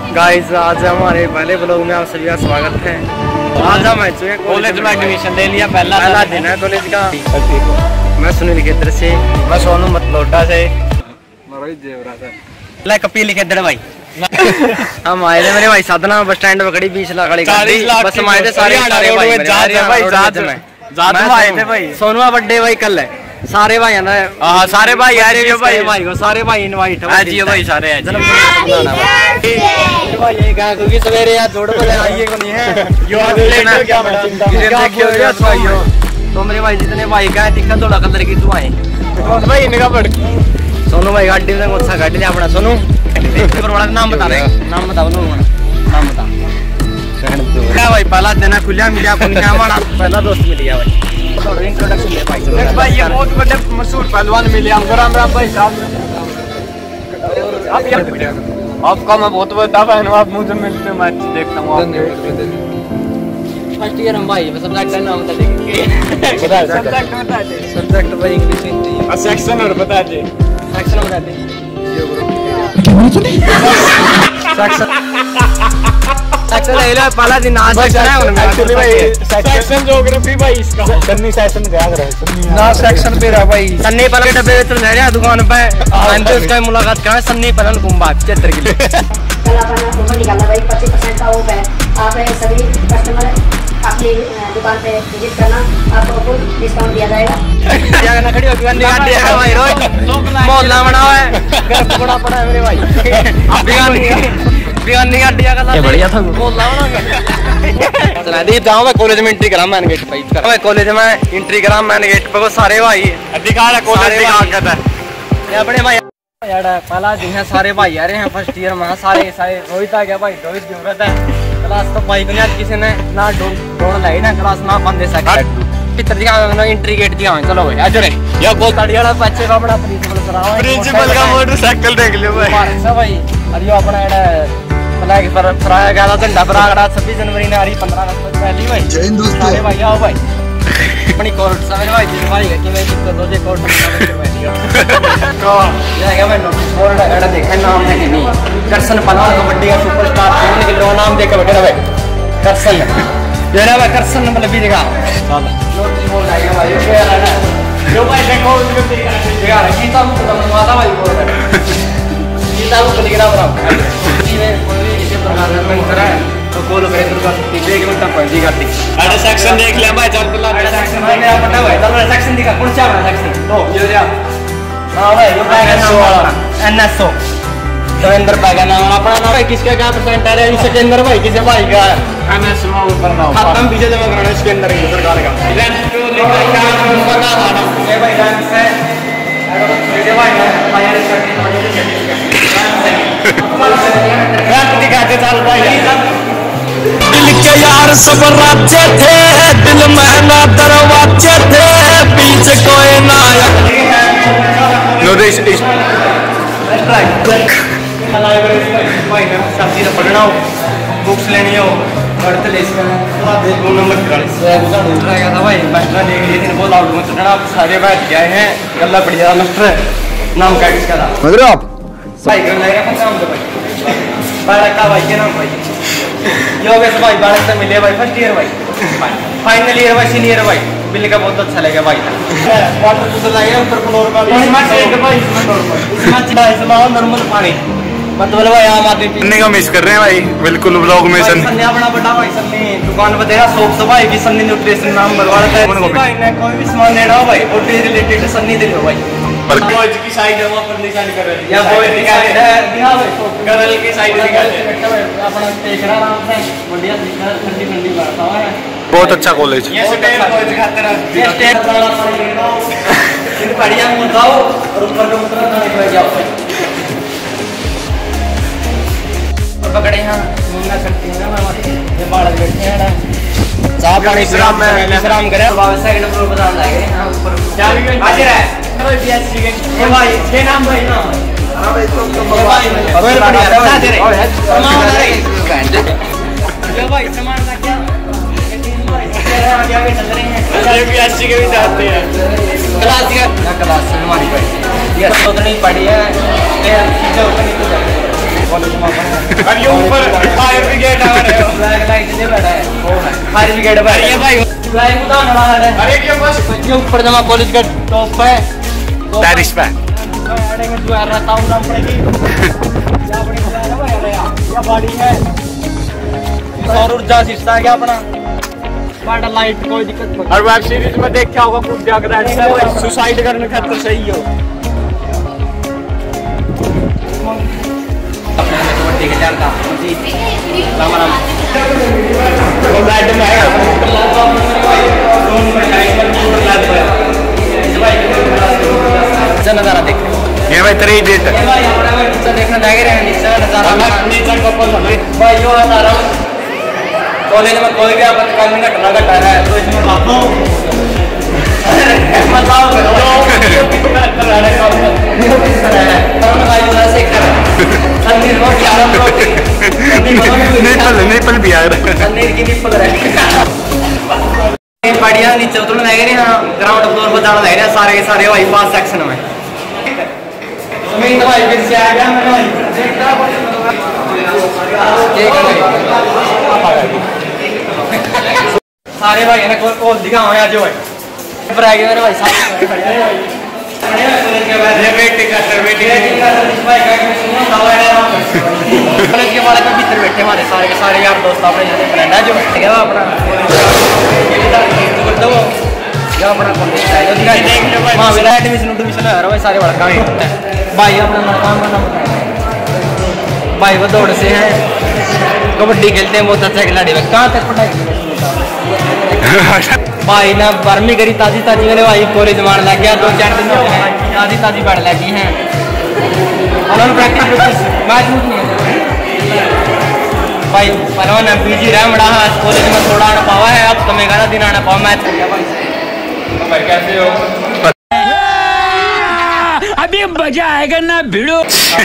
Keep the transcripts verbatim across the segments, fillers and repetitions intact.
Guys आज हमारे पहले ब्लॉग में आप सभी का स्वागत है। आज हम कॉलेज में एडमिशन ले लिया, पहला पहला दिन है कॉलेज का। मैं सुनील खेतर से, मैं सोनू मतलोटा से, मैं कपिल खेतर भाई। हम आए थे मेरे भाई साधना बस स्टैंड पर खड़ी बीस लाख वाली बस हम आए थे सारे सारे भाई। सोनू बर्थडे भाई कल है, सारे भाई आना है। हाँ सारे भाई आ रहे हो भाई, भाई को सारे भाई इनवाइट है जी भाई, सारे हैं भाई। ये कहा क्योंकि सवेरे यार जोड़ बोले आइए को नहीं है यो लेट हो गया बड़ा देखियो यार भाइयों। तो मेरे भाई जितने भाई का है दिखा थोड़ा कलर की तू आए भाई इनका पड़ सोनू भाई गाड़ी में अच्छा गाड़ी ले अपना सोनू पर बड़ा नाम बता रहे, नाम बताओ नो नाम बता क्या भाई। पहला दिन खुलिया मिला अपन क्या हमारा पहला दोस्त मिल गया भाई। इंट्रोडक्शन दे भाई। भाई ये बहुत बड़े मशहूर पहलवान मिले हमको, राम राम भाई साहब। आपका मैं बहुत बड़ा फैन हूँ, आप मुझे मिलते मैच देखता हूँ। फर्स्ट ईयर हम भाई सब्जेक्ट का नाम बता दे। सब्जेक्ट बता दे। सब्जेक्ट भाई इंग्लिश हिंदी। और सेक्शन और बता दे। सेक्शन बता दे। सेक्शन ले लो पहला दिन आज सेक्शन है उनमें एक्चुअली भाई। सेक्शन ज्योग्राफी भाई इसका सन्नी सेक्शन गया रहा ना सेक्शन पे रहा भाई। सन्नी पलन डब्बे में चल रहा है दुकान पे आंटे उसका मुलाकात करें। सन्नी पलन कुंभा छिहत्तर किलो कल अपना फोटो निकालना भाई। पच्चीस परसेंट का ऑफ है, आप सभी कस्टमर अपनी दुकान पे विजिट करना, आपको फुल डिस्काउंट दिया जाएगा। क्या ना खड़ी होगी गंदी गाड़ी है भाई, रोज मोहल्ला बना हुआ है, घर बड़ा पड़ा है मेरे भाई। बढ़िया था जाऊँ मैं कॉलेज में एंट्री करा मैन गेट पे। मैं कॉलेज में एंट्री करा मैन गेट पे सारे भाई अधिकार है कॉलेज का अपने भाई यार। पहला दिन है सारे भाई आ रहे हैं फर्स्ट ईयर में। सारे सारे रोहित आ गया भाई, रोहित की जरूरत है क्लास तो भाई को नहीं किसी ने ना ढूंढ लाई ना क्लास ना बंद दे सके पितर दिखा एंट्री गेट दिया। चलो भाई आज रे या बहुत बढ़िया बच्चे का अपना प्रिंसिपल सरावा प्रिंसिपल का मोटरसाइकिल देख लियो भाई सब भाई। और यो अपना फ्लैग पर फराया गया था झंडा फराया छब्बीस जनवरी ने आ रही पंद्रह अगस्त पहली भाई। जय हिंद दोस्तों भाई आओ भाई अपनी कोर्ट सवेरे भाई जिस भाई कि मैं इसको दो जे कोर्ट में बैठ गया तो ये है मैं नोटिस बोर्ड एड देखा नाम है नहीं करसन पहलवान कबड्डी का सुपरस्टार कौन के लो नाम देख के बैठा भाई करसन ये ना भाई करसन मतलब भी देखा नोटिस बोर्ड आएगा भाई ये क्या है ना जो भाई देखो उसको देखा गीता को माता भाई बोल रहा गीता को लिखना बराबर में कोई भी इसे प्रकार में करा है तो बोल करे तो का एक मिनट तक पहुंची गाड़ी। अरे सेक्शन देख लिया भाई चल पहला अरे सेक्शन भाई मेरा पता भाई चलो सेक्शन दिखा कौन सा है सेक्शन तो ये जा हां भाई ये बैग नाम वाला एनएसओ देवेंद्र बैग नाम अपना नाम है किसका क्या परसेंट आ रहा है इसके अंदर भाई किसे भाई का एनएसओ में ऊपर नाम खत्म बीजे जमा कराना इसके अंदर ही सरकार का रैंक को लेकर क्या बता रहा हूं ये भाई रैंक है ये भाई फायर सर्टिफिकेट दिखाते चल भाई। दिल के यार सब राज्य थे, दिल में ना दरवाजे थे, बीच कोई ना नो दिस इज सब्जी तो पढ़ना हो बुक्स लेनी हो पढ़ ले इसका दो नंबर चालीस गया था भाई बैठना देख लिए दिन बहुत आउट में चढ़ना सारे बैठ गए हैं गल्ला बढ़िया मास्टर नाम क्या किसका था मतलब आप भाई कर लेगा कौन नाम तो भाई बालक का भाई क्या नाम भाई योगेश भाई बालक से मिले भाई फर्स्ट ईयर भाई फाइनल ईयर भाई सीनियर भाई बिल का बहुत अच्छा लगा भाई वाटर तो लगा ऊपर फ्लोर का इसमें एक भाई इसमें नॉर्मल इसमें इसमें नॉर्मल पानी मतलब भाई आम आदमी पीने का मिस कर रहे हैं भाई बिल्कुल ब्लॉग में सन्नी अपना बड़ा भाई सन्नी दुकान पर देखा सोप सफाई की सन्नी न्यूट्रिशन नाम बलवा रहा है भाई ने कोई भी सामान लेना हो भाई और रिलेटेड सन्नी दे लो भाई बॉयज की साइड है वहां पर निशान कर रही है या बॉयज की साइड है दिखा भाई गर्ल की साइड निकाल अपना देखना आराम से बढ़िया दिखना ठंडी ठंडी बात है बहुत अच्छा कॉलेज ये स्टेट बॉयज खातिर ये स्टेट इन बढ़िया मुंडाओ और ऊपर का उतरा ना निकल जाओ और पकड़े यहां घूमना करते हैं ना ये बालक बैठे हैं ना चाय पानी विश्राम में विश्राम करें बाबा सेकंड फ्लोर पर जाना है यहां ऊपर क्या भी हाजिर है बीएससी के ये भाई ये नाम भाई ना हां भाई तो भाई रोयल बढ़िया बता दे रहे सामान आ रहे ये भाई सामान का क्या ये तीन भाई आगे आगे चल रहे हैं ये बीएससी के भी जाते हैं क्लास का क्लास हमारी भाई ये तो नहीं पढ़ी है ये चीजें ऊपर नहीं कॉलेज में और ये ऊपर फायर ब्रिगेड आ रहे हो ब्लैक लाइट से बैठा है वो है फायर ब्रिगेड भाई ये भाई लाइव उतारने वाला है अरे ये बस ये ऊपर जमा कॉलेज का टॉप है टेरिस पे अड़ेंगे जो आ रहा था नाम पड़ेगी क्या बड़ी है भाई या बॉडी है सौर ऊर्जा सिस्टम है क्या अपना बड़ा लाइट कोई दिक्कत नहीं और वेब सीरीज में देखा होगा खूब जागरण है सुसाइड करने खातिर सही हो ठीक है चलता जी राम राम वो बैड में है नजारा देख ये भाई थ्री डेट ये भाई हमारा नीचे देखना जाएगा रे नीचे नजारा नीचे कपल भाई यो आ रहा हूं कॉलेज में कोई भी आपातकाल में घटना घटा रहा है तो इसमें बातों बताओ जो कर रहा है काम कौन भाई वाला से कर पनीर रोटी आलू रोटी निपल निपल भी आ रहा है पनीर की निपल रहा है बढ़िया नीचे उतरने लगे रे हां ग्राउंड फ्लोर पर जाना लगे सारे के सारे भाई पास सेक्शन में जमीन भाई फिर से आ गया मैं भाई देखता सारे भाई ने कॉल दिखाओ यार जो है पर आ गए मेरे भाई सारे भाई ये वेटिंग कर रहे वेटिंग कर रहे भाई का सुनो दवा है कॉलेज के वाले पे भीतर बैठे हमारे सारे के सारे यार दोस्त अपने जने फ्रेंड है जो है अपना ये इधर कर दो या अपना कॉलेज है मां विला एडमिशन एडमिशन है भाई सारे बड़ा काम भाई अपना काम करना भाई वो दौड़ से हैं कबड्डी खेलते हैं बहुत अच्छा खिलाड़ी है कहाँ तक पढ़ाई भाई ना बारहवीं करी ताजी ताजी मेरे भाई कॉलेज मान लग गया दो चार दिन ताजी ताजी पढ़ लगी हैं उन्होंने प्रैक्टिस मैच मूच नहीं भाई पहलवान बिजी रह बड़ा है कॉलेज में थोड़ा आना पावा है अब तुम्हें ग्यारह दिन आना पावा मैच हो गया भाई भाई कैसे हो अभी मजा आएगा ना भिड़ो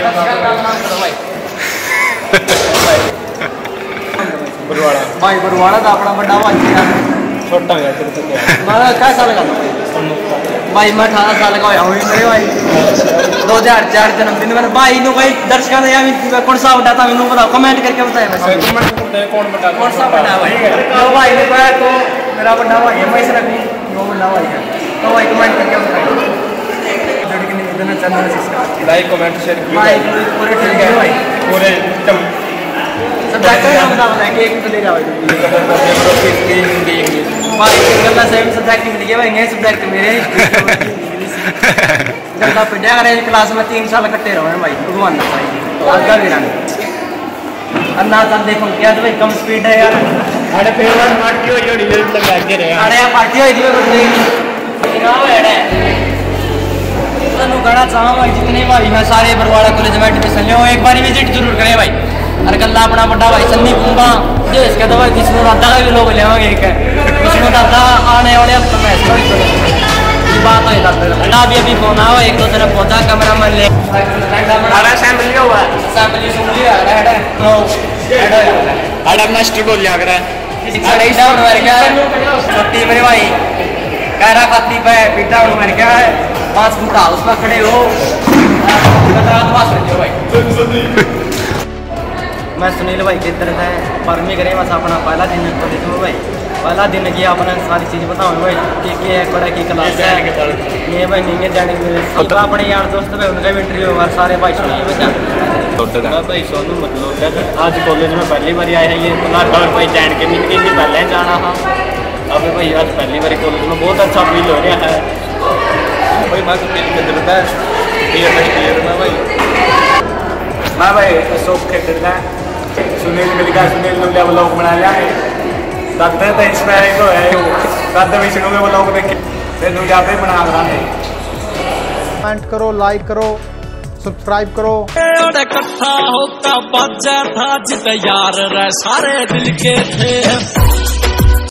बरवाड़ा भाई बरवाड़ा का अपना बड़ा भाई है छोटा है तेरे से मैं क्या साल का भाई मैं अठारह साल का हूं मेरे भाई दो हज़ार चार जन्मदिन में भाई नो भाई दर्शकों ने या कौन सा बड़ा था मैंने बताओ कमेंट करके बताएं भाई कमेंट करते कौन बड़ा कौन सा बड़ा भाई तो भाई ने कहा तो मेरा बड़ा भाई है मैं इसरा भी वो बड़ा भाई है तो भाई कमेंट करके बताएं जोड़ के निवेदन channel subscribe like comment share भाई पूरे ठीक है भाई पूरे एकदम सब्जेक्ट का नाम बता कि एक ले जाओ हिंदी इंग्लिश भाई गल्ला सेम सब्जेक्ट मिल गया भाई ये सब्जेक्ट मेरे गल्ला पढ़ा रहे क्लास में तीन साल कट्टे रहे भाई भगवान ना भाई आगे भी रहा अन्ना साल देखो क्या तो भाई कम स्पीड है यार अरे फेवरेट पार्टी हो जोड़ी रिजल्ट लगा के रहे अरे यार पार्टी होई थी कुछ नहीं ना है तनु गणा चाहूं भाई जितने भाई हैं सारे बरवाड़ा कॉलेज में एडमिशन लो एक बार विजिट जरूर करें भाई और गल्ला अपना बड़ा भाई सन्नी कुंबा जो इसके तो विष्णु दादा का भी लोग लेवांगे एक विष्णु दादा आने वाले हफ्ते में सॉरी सॉरी ये बात है दादा अभी अभी फोन आवा एक दो तरफ पहुंचा कैमरा मैन ले अरे असेंबली का हुआ असेंबली सुन लिया है नो अरे मास्टर बोल लिया कर अरे डाउन मर गया छोटी मेरे भाई कैरा खाती पे पिट डाउन मर गया है पांच फुट हाउस में खड़े हो बता तो पास रहियो भाई मैं सुनील भाई की तरह है बारहवीं करें बस अपना पहला दिन कॉलेज में भाई पहला दिन किया अपना सारी चीज़ बताऊँ भाई कि क्या है बड़ा की क्लास है ये भाई नहीं है जाने के अपने यार दोस्त भाई उनका भी इंटरव्यू हुआ सारे भाई सुनिए बचा भाई सोनू मतलब आज कॉलेज में पहली बार आए हैं ये और भाई जान के मिल के भी पहले जाना हाँ अब भाई आज पहली बार कॉलेज में बहुत अच्छा फील हो रहा है भाई मैं मिलता है में भाई मैं भाई अशोक खेलता है सुनील मिल गया सुनील लोग जब लोग बना लिया है दादा तो इंस्पायरिंग तो है दादा विष्णु के वो लोग देखे फिर लोग जाते बना रहा है कमेंट करो लाइक करो सब्सक्राइब करो इकट्ठा होता बाजा था जित यार रे सारे दिल के थे